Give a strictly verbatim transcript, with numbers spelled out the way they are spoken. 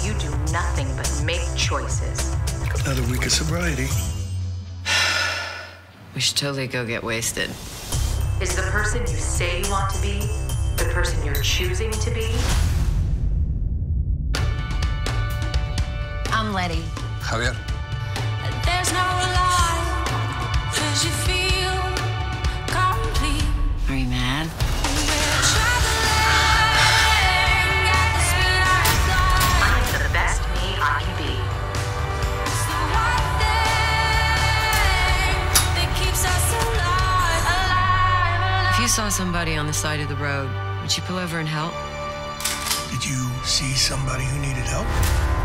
you do nothing but make choices. Another week of sobriety. We should totally go get wasted. Is the person you say you want to be the person you're choosing to be? I'm Letty. Javier. There's no lie, 'cause you feel complete. Are you mad? I'm the best me I can be. It's the one thing that keeps us alive, alive, alive. If you saw somebody on the side of the road, would you pull over and help? Did you see somebody who needed help?